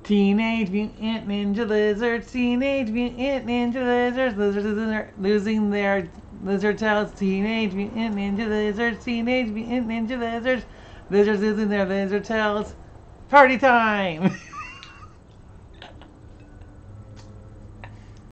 Teenage Mutant Ninja Lizards, Teenage Mutant Ninja Lizards, losing their lizard tails. Teenage Mutant Ninja Lizards, Teenage Mutant Ninja Lizards, lizards losing their lizard tails. Party time!